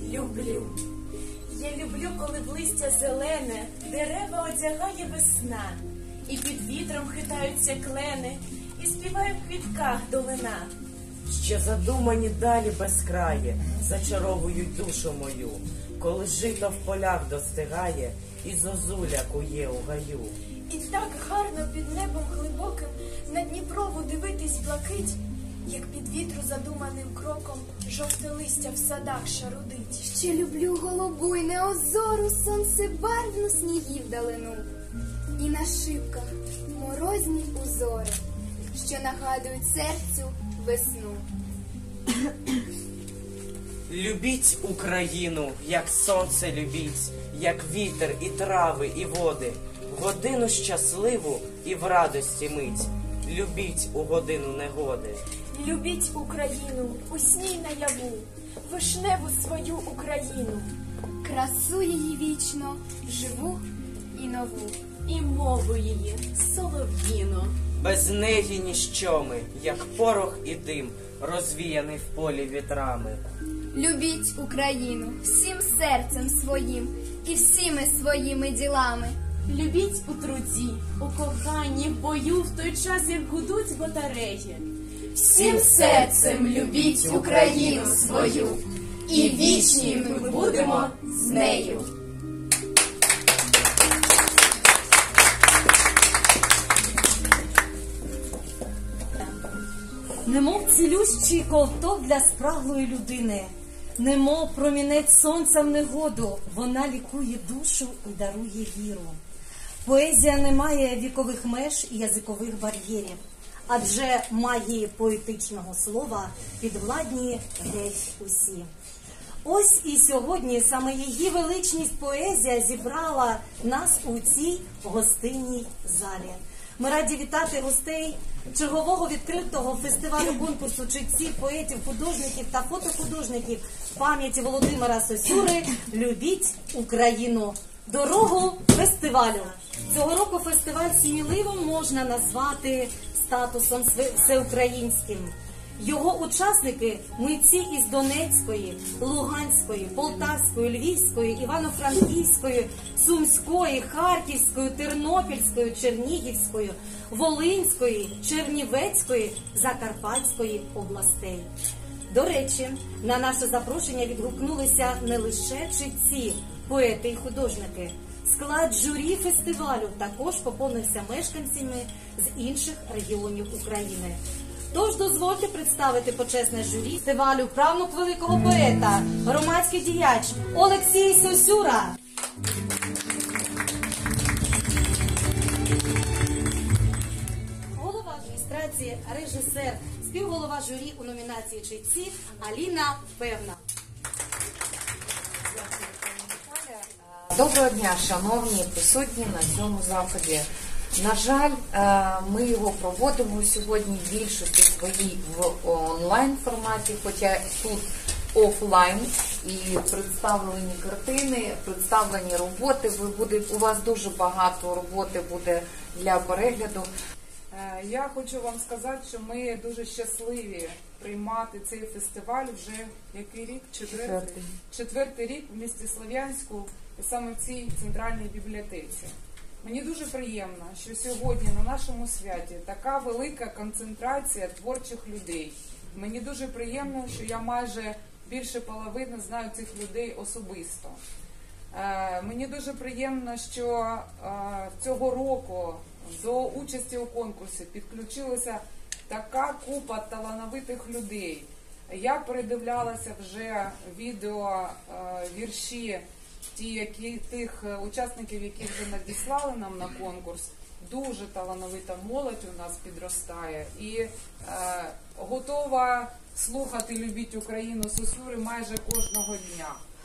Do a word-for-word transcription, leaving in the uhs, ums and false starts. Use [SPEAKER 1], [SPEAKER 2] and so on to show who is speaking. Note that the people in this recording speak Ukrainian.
[SPEAKER 1] люблю. Я люблю, коли в листя зелене дерева одягає весна, і під вітром хитаються клени, і співає в квітках долина.
[SPEAKER 2] Ще задумані далі безкрає зачаровують душу мою, коли жито в полях достигає і зозуля кує у гаю.
[SPEAKER 1] І так гарно під небом глибоким на Дніпрову дивитись блакить, як під вітру задуманим кроком жовте листя в садах шарудить.
[SPEAKER 3] Ще люблю голубу й неозору, сонцебарвну снігів далину, і на шибках морозні узори, що нагадують серцю весну.
[SPEAKER 2] Любіть Україну, як сонце любіть, як вітер і трави, і води, в годину щасливу і в радості мить. Любіть у годину негоди.
[SPEAKER 1] Любіть Україну, усній наяву, вишневу свою Україну,
[SPEAKER 3] Красу її вічно, живу і нову,
[SPEAKER 1] і мову її солов'їну.
[SPEAKER 2] Без неї ніщо ми, як порох і дим, розвіяний в полі вітрами.
[SPEAKER 3] Любіть Україну всім серцем своїм і всіми своїми ділами.
[SPEAKER 1] Любіть у труді, у коханні, в бою, в той час, як гудуть батареї.
[SPEAKER 3] Всім серцем любіть Україну свою, і вічні ми будемо з нею.
[SPEAKER 4] Немов цілющий ковток для спраглої людини, немов промінець сонця в негоду, вона лікує душу і дарує віру. Поезія не має вікових меж і язикових бар'єрів, адже магії поетичного слова підвладні геть усі. Ось і сьогодні саме її величність поезія зібрала нас у цій гостинній залі. Ми раді вітати гостей чергового відкритого фестивалю конкурсу читців, поетів, художників та фотохудожників пам'яті Володимира Сосюри «Любіть Україну». Дорогу фестивалю. Цього року фестиваль сміливо можна назвати статусом всеукраїнським. Його учасники – митці із Донецької, Луганської, Полтавської, Львівської, Івано-Франківської, Сумської, Харківської, Тернопільської, Чернігівської, Волинської, Чернівецької, Закарпатської областей. До речі, на наше запрошення відгукнулися не лише читці, поети і художники. Склад журі фестивалю також поповнився мешканцями з інших регіонів України. Тож дозвольте представити почесне журі фестивалю правнук великого поета, громадський діяч Олексій Сосюра. Голова адміністрації, режисер, співголова журі у номінації читці Аліна Певна.
[SPEAKER 5] Доброго дня, шановні присутні на цьому заході. На жаль, ми його проводимо сьогодні в більшості своїй в онлайн форматі, хоча тут офлайн, і представлені картини, представлені роботи. Ви буде, у вас дуже багато роботи буде для перегляду.
[SPEAKER 6] Я хочу вам сказати, що ми дуже щасливі приймати цей фестиваль вже який рік? Четвертий. Четвертий рік в місті Слов'янську, саме в цій центральній бібліотеці. Мені дуже приємно, що сьогодні на нашому святі така велика концентрація творчих людей. Мені дуже приємно, що я майже більше половини знаю цих людей особисто. Е, мені дуже приємно, що е, цього року до участі у конкурсі підключилася така купа талановитих людей. Я передивлялася вже відео, е, вірші, ті, які, тих учасників, які вже надіслали нам на конкурс. Дуже талановита молодь у нас підростає і е, готова слухати «Любіть Україну» Сосюри майже кожного дня.